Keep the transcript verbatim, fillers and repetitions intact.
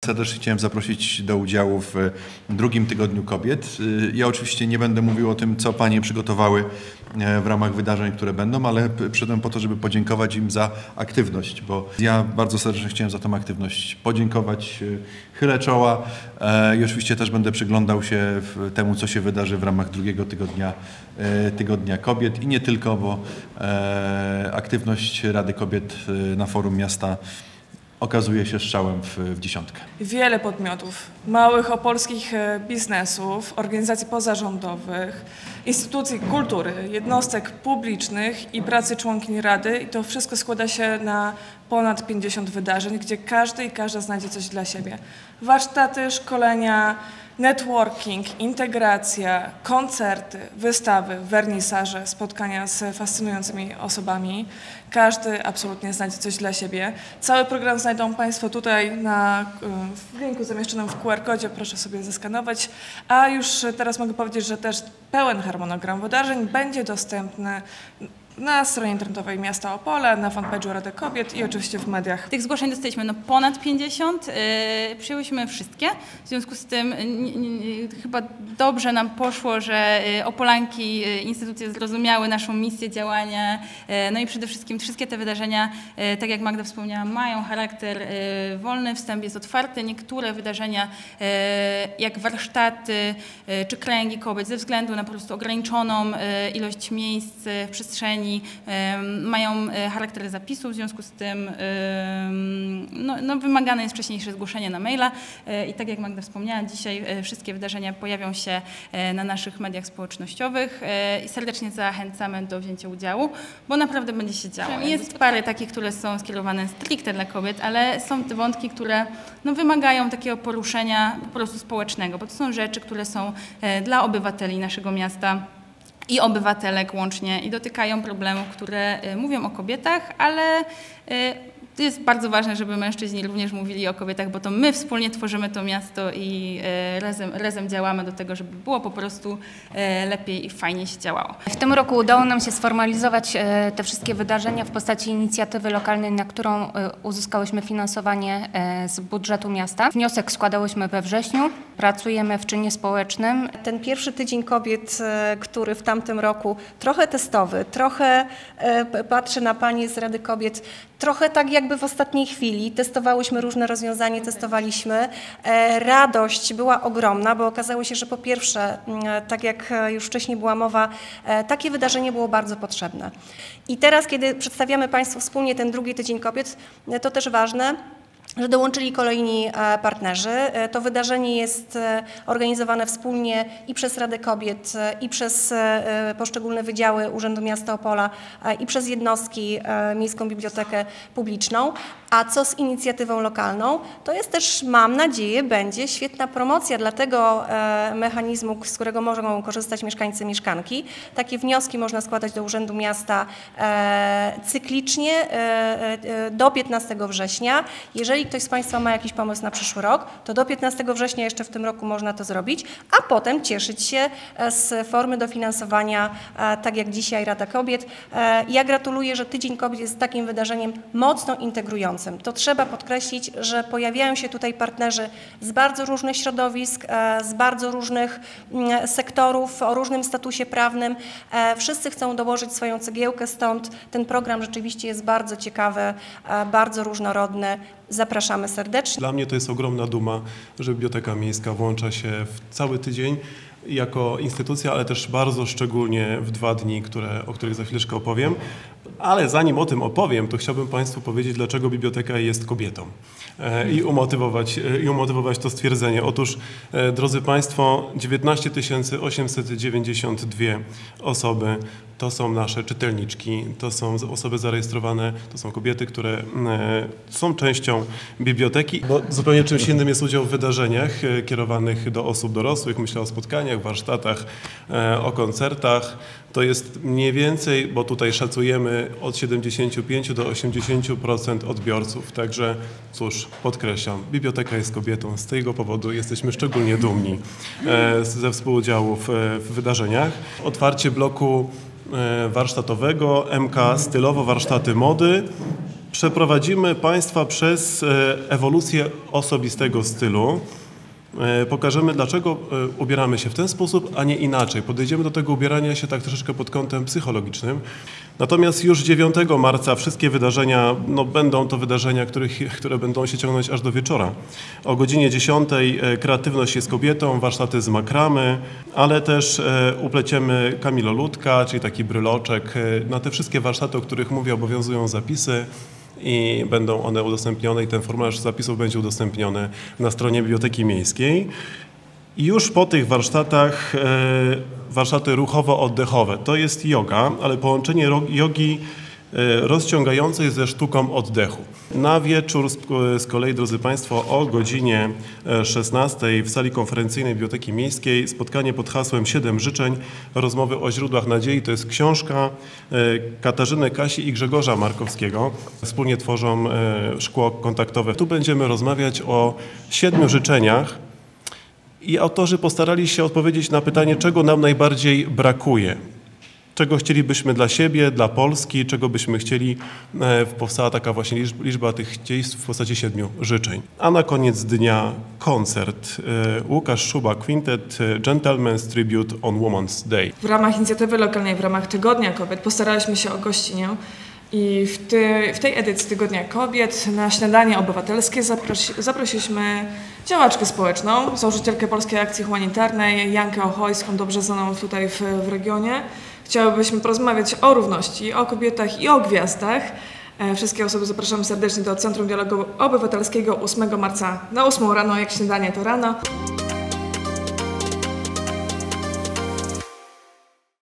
serdecznie chciałem zaprosić do udziału w drugim Tygodniu Kobiet. Ja oczywiście nie będę mówił o tym, co panie przygotowały w ramach wydarzeń, które będą, ale przyszedłem po to, żeby podziękować im za aktywność, bo ja bardzo serdecznie chciałem za tą aktywność podziękować. Chylę czoła i oczywiście też będę przyglądał się temu, co się wydarzy w ramach drugiego tygodnia, tygodnia Kobiet i nie tylko, bo aktywność Rady Kobiet na forum miasta okazuje się strzałem w, w dziesiątkę. Wiele podmiotów, małych opolskich biznesów, organizacji pozarządowych, instytucji kultury, jednostek publicznych i pracy członkiń Rady i to wszystko składa się na ponad pięćdziesiąt wydarzeń, gdzie każdy i każda znajdzie coś dla siebie. Warsztaty, szkolenia, networking, integracja, koncerty, wystawy, wernisaże, spotkania z fascynującymi osobami. Każdy absolutnie znajdzie coś dla siebie. Cały program znajdą Państwo tutaj na, w linku zamieszczonym w Q R kodzie, proszę sobie zeskanować. A już teraz mogę powiedzieć, że też pełen harmonogram wydarzeń będzie dostępny na stronie internetowej Miasta Opole, na fanpage'u Rady Kobiet i oczywiście w mediach. Tych zgłoszeń dostaliśmy no ponad pięćdziesiąt, yy, przyjęłyśmy wszystkie, w związku z tym yy, chyba dobrze nam poszło, że yy, Opolanki, yy, instytucje zrozumiały naszą misję działania, yy, no i przede wszystkim wszystkie te wydarzenia, yy, tak jak Magda wspomniała, mają charakter yy, wolny, wstęp jest otwarty, niektóre wydarzenia yy, jak warsztaty yy, czy kręgi kobiet ze względu na po prostu ograniczoną yy, ilość miejsc yy, w przestrzeni mają charakter zapisu, w związku z tym no, no, wymagane jest wcześniejsze zgłoszenie na maila i tak jak Magda wspomniała, dzisiaj wszystkie wydarzenia pojawią się na naszych mediach społecznościowych i serdecznie zachęcamy do wzięcia udziału, bo naprawdę będzie się działo. Jest parę takich, które są skierowane stricte dla kobiet, ale są te wątki, które no, wymagają takiego poruszenia po prostu społecznego, bo to są rzeczy, które są dla obywateli naszego miasta i obywatelek łącznie i dotykają problemów, które y, mówią o kobietach, ale y, to jest bardzo ważne, żeby mężczyźni również mówili o kobietach, bo to my wspólnie tworzymy to miasto i y, razem, razem działamy do tego, żeby było po prostu y, lepiej i fajnie się działało. W tym roku udało nam się sformalizować y, te wszystkie wydarzenia w postaci inicjatywy lokalnej, na którą y, uzyskałyśmy finansowanie y, z budżetu miasta. Wniosek składałyśmy we wrześniu, pracujemy w czynie społecznym. Ten pierwszy Tydzień Kobiet, który w tamtym roku trochę testowy, trochę patrzy na panie z Rady Kobiet, trochę tak jakby w ostatniej chwili. Testowałyśmy różne rozwiązania, testowaliśmy. Radość była ogromna, bo okazało się, że po pierwsze, tak jak już wcześniej była mowa, takie wydarzenie było bardzo potrzebne. I teraz, kiedy przedstawiamy Państwu wspólnie ten drugi Tydzień Kobiet, to też ważne, że dołączyli kolejni partnerzy. To wydarzenie jest organizowane wspólnie i przez Radę Kobiet, i przez poszczególne wydziały Urzędu Miasta Opola, i przez jednostki Miejską Bibliotekę Publiczną. A co z inicjatywą lokalną? To jest też, mam nadzieję, będzie świetna promocja dla tego mechanizmu, z którego mogą korzystać mieszkańcy, mieszkanki. Takie wnioski można składać do Urzędu Miasta cyklicznie do piętnastego września. Jeżeli ktoś z Państwa ma jakiś pomysł na przyszły rok, to do piętnastego września jeszcze w tym roku można to zrobić, a potem cieszyć się z formy dofinansowania, tak jak dzisiaj Rada Kobiet. Ja gratuluję, że Tydzień Kobiet jest takim wydarzeniem mocno integrującym. To trzeba podkreślić, że pojawiają się tutaj partnerzy z bardzo różnych środowisk, z bardzo różnych sektorów, o różnym statusie prawnym. Wszyscy chcą dołożyć swoją cegiełkę, stąd ten program rzeczywiście jest bardzo ciekawy, bardzo różnorodny. Zapraszamy serdecznie. Dla mnie to jest ogromna duma, że Biblioteka Miejska włącza się w cały tydzień jako instytucja, ale też bardzo szczególnie w dwa dni, które, o których za chwileczkę opowiem. Ale zanim o tym opowiem, to chciałbym Państwu powiedzieć, dlaczego biblioteka jest kobietą i umotywować, i umotywować to stwierdzenie. Otóż, drodzy Państwo, dziewiętnaście tysięcy osiemset dziewięćdziesiąt dwie osoby to są nasze czytelniczki, to są osoby zarejestrowane, to są kobiety, które są częścią biblioteki, bo zupełnie czymś innym jest udział w wydarzeniach kierowanych do osób dorosłych, myślę o spotkaniach, warsztatach, o koncertach. To jest mniej więcej, bo tutaj szacujemy od siedemdziesięciu pięciu do osiemdziesięciu procent odbiorców, także cóż, podkreślam, biblioteka jest kobietą, z tego powodu jesteśmy szczególnie dumni ze współudziału w, w wydarzeniach. Otwarcie bloku warsztatowego M K Stylowo Warsztaty Mody. Przeprowadzimy Państwa przez ewolucję osobistego stylu. Pokażemy, dlaczego ubieramy się w ten sposób, a nie inaczej. Podejdziemy do tego ubierania się tak troszeczkę pod kątem psychologicznym. Natomiast już dziewiątego marca wszystkie wydarzenia, no będą to wydarzenia, których, które będą się ciągnąć aż do wieczora. O godzinie dziesiątej kreatywność jest kobietą, warsztaty z makramy, ale też upleciemy kamiloludka, czyli taki bryloczek. Na te wszystkie warsztaty, o których mówię, obowiązują zapisy i będą one udostępnione i ten formularz zapisów będzie udostępniony na stronie Biblioteki Miejskiej. I już po tych warsztatach e, warsztaty ruchowo-oddechowe. To jest joga, ale połączenie jogi e, rozciągającej ze sztuką oddechu. Na wieczór z, z kolei, drodzy Państwo, o godzinie szesnastej w sali konferencyjnej Biblioteki Miejskiej spotkanie pod hasłem siedem życzeń, rozmowy o źródłach nadziei. To jest książka e, Katarzyny Kasi i Grzegorza Markowskiego. Wspólnie tworzą e, szkło kontaktowe. Tu będziemy rozmawiać o siedmiu życzeniach. I autorzy postarali się odpowiedzieć na pytanie, czego nam najbardziej brakuje. Czego chcielibyśmy dla siebie, dla Polski, czego byśmy chcieli. E, powstała taka właśnie liczba, liczba tych dziejstw w postaci siedmiu życzeń. A na koniec dnia koncert. E, Łukasz Szuba Quintet, Gentleman's Tribute on Women's Day. W ramach inicjatywy lokalnej, w ramach Tygodnia Kobiet postaraliśmy się o gościnę. I w, ty, w tej edycji Tygodnia Kobiet na śniadanie obywatelskie zaprosi, zaprosiliśmy działaczkę społeczną, założycielkę Polskiej Akcji Humanitarnej, Jankę Ochojską, dobrze znaną tutaj w, w regionie. Chciałybyśmy porozmawiać o równości, o kobietach i o gwiazdach. Wszystkie osoby zapraszamy serdecznie do Centrum Dialogu Obywatelskiego ósmego marca na ósmą rano, jak śniadanie to rano.